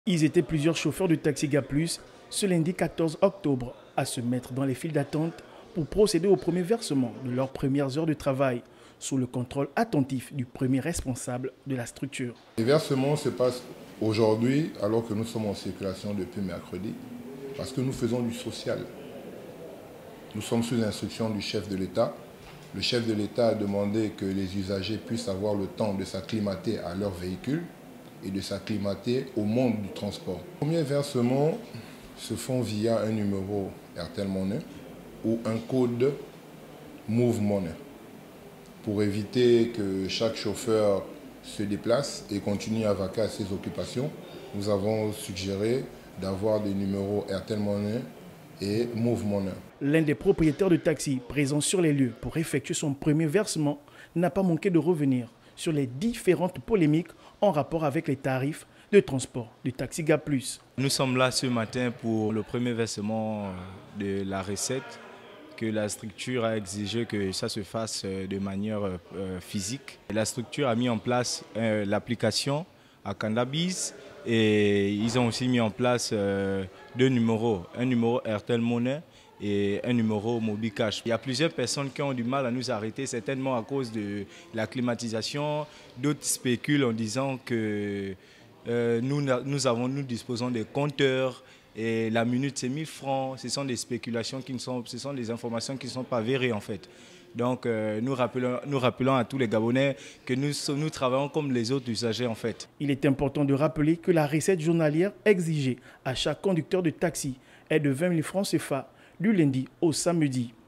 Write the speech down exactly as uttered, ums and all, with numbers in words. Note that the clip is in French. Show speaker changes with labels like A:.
A: Ils étaient plusieurs chauffeurs de taxi GAPLUS ce lundi quatorze octobre à se mettre dans les files d'attente pour procéder au premier versement de leurs premières heures de travail sous le contrôle attentif du premier responsable de la structure.
B: Les versements se passent aujourd'hui alors que nous sommes en circulation depuis mercredi parce que nous faisons du social. Nous sommes sous l'instruction du chef de l'État. Le chef de l'État a demandé que les usagers puissent avoir le temps de s'acclimater à leur véhicule et de s'acclimater au monde du transport. Les premiers versements se font via un numéro Airtel Money ou un code Move Money pour éviter que chaque chauffeur se déplace et continue à vaquer à ses occupations. Nous avons suggéré d'avoir des numéros Airtel Money et Move Money.
A: L'un des propriétaires de taxi présents sur les lieux pour effectuer son premier versement n'a pas manqué de revenir sur les différentes polémiques en rapport avec les tarifs de transport du taxi GAPLUS.
C: Nous sommes là ce matin pour le premier versement de la recette que la structure a exigé que ça se fasse de manière physique. La structure a mis en place l'application à Cannabis et ils ont aussi mis en place deux numéros, un numéro Airtel Money et un numéro Mobicash. Il y a plusieurs personnes qui ont du mal à nous arrêter, certainement à cause de la climatisation. D'autres spéculent en disant que euh, nous, nous, avons, nous disposons des compteurs et la minute c'est mille francs. Ce sont des spéculations qui ne sont, ce sont des informations qui ne sont pas avérées en fait. Donc euh, nous, rappelons, nous rappelons à tous les Gabonais que nous, nous travaillons comme les autres usagers en fait.
A: Il est important de rappeler que la recette journalière exigée à chaque conducteur de taxi est de vingt mille francs C F A du lundi au samedi.